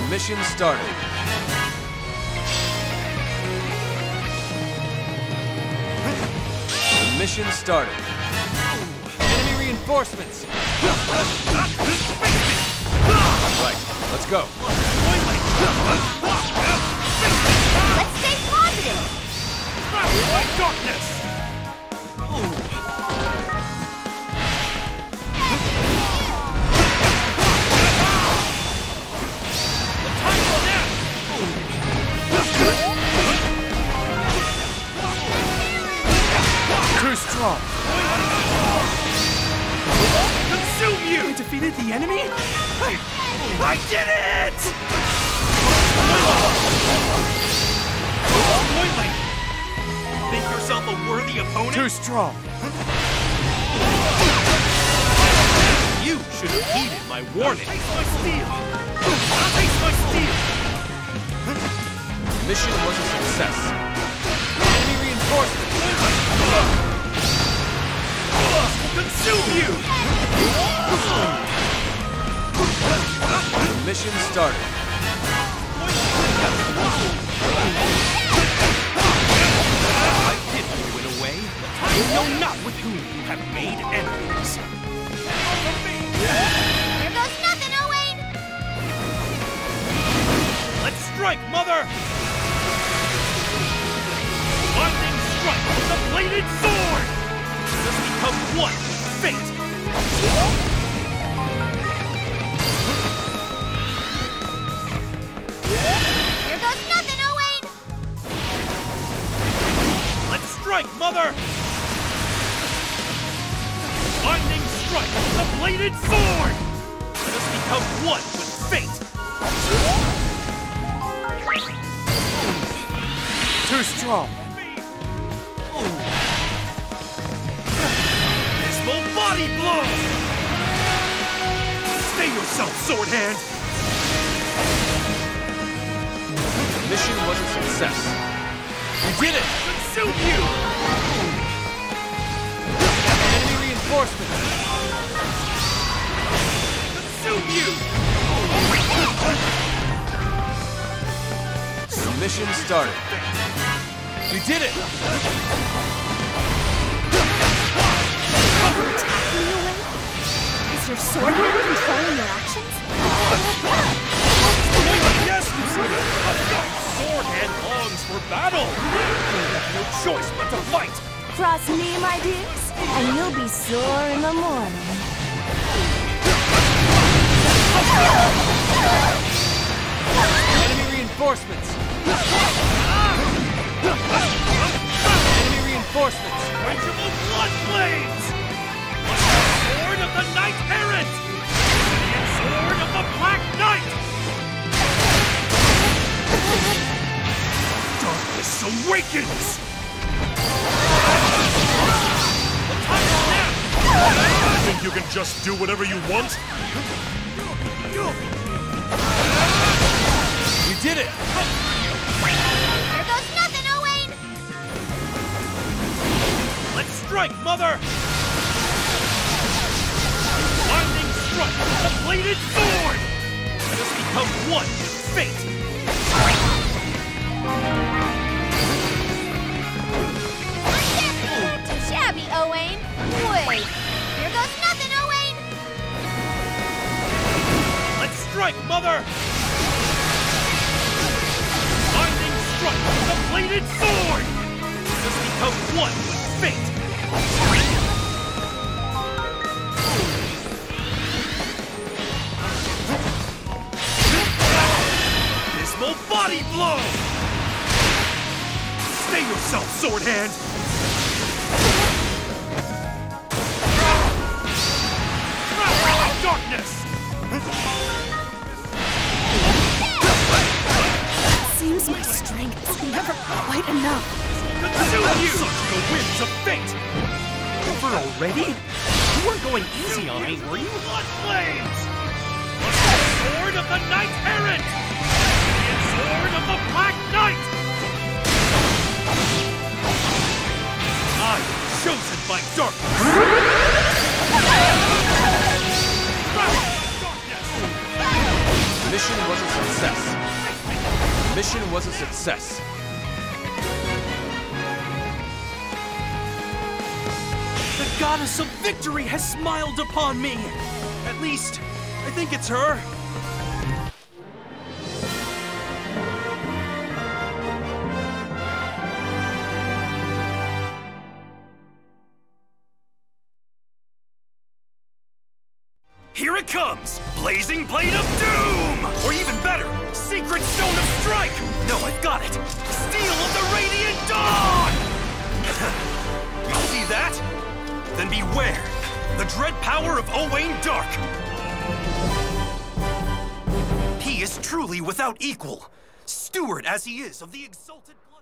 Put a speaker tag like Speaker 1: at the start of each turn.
Speaker 1: Mission started. The mission started. Enemy reinforcements. Right, let's go.
Speaker 2: Let's stay positive.
Speaker 3: Darkness.
Speaker 1: Too strong.
Speaker 3: Consume you! You defeated the enemy? I did it! Think yourself a worthy opponent?
Speaker 1: Too strong.
Speaker 3: You should have heeded my warning. Taste my steel! Taste my steel!
Speaker 1: Mission was a success. Enemy reinforcements.
Speaker 3: Consume you!
Speaker 1: The mission started.
Speaker 3: I did you in a way. You know not with whom you have made enemies.
Speaker 2: Here goes nothing, Owain.
Speaker 3: Let's strike, Mother! Lightning strike with the bladed sword! Let us become one with fate!
Speaker 2: Here goes nothing, Owain.
Speaker 3: Let's strike, Mother! Lightning strike with the bladed sword! Let us become one with fate!
Speaker 1: Too strong.
Speaker 3: Dismal body blow! Stay yourself, sword hand!
Speaker 1: The mission was a success. We did it!
Speaker 3: Consume you!
Speaker 1: Enemy reinforcements.
Speaker 3: Consume you!
Speaker 1: The mission started. We did it!
Speaker 2: Is your sword hand controlling your actions?
Speaker 3: Yes, sword hand longs for battle! You have no choice but to fight!
Speaker 2: Cross me, my dears, and you'll be sore in the morning.
Speaker 1: Enemy reinforcements. Enemy reinforcements.
Speaker 3: Quenchable blood flames! Sword of the Knight Errant! And sword of the Black Knight! Darkness awakens! The time is now!
Speaker 4: You think you can just do whatever you want?
Speaker 1: We did it!
Speaker 2: Here goes nothing, Owain.
Speaker 3: Let's strike, Mother! Lightning strike with the bladed sword! Let us become one with fate!
Speaker 2: Too shabby, Owain. Wait. Here goes nothing, Owain.
Speaker 3: Let's strike, Mother! Lightning strike with the bladed sword! Let us become one with fate! Dismal body blow! Stay yourself, sword hand! Darkness!
Speaker 2: Seems my strength is never quite enough.
Speaker 3: Consume you! Such the winds of fate! Over already? You weren't going easy on me, were you? Blood flames! Sword of the Knight Errant! And sword of the Black Knight! I am chosen by darkness!
Speaker 1: Mission was a a success. The mission was a success.
Speaker 3: The goddess of victory has smiled upon me! At least, I think it's her. Here it comes! Blazing Blade of Doom! Or even better, Secret Stone of Strike! No, I've got it! Steel of the Radiant Dawn! You see that? Then beware! The dread power of Owain Dark! He is truly without equal, steward as he is of the exalted...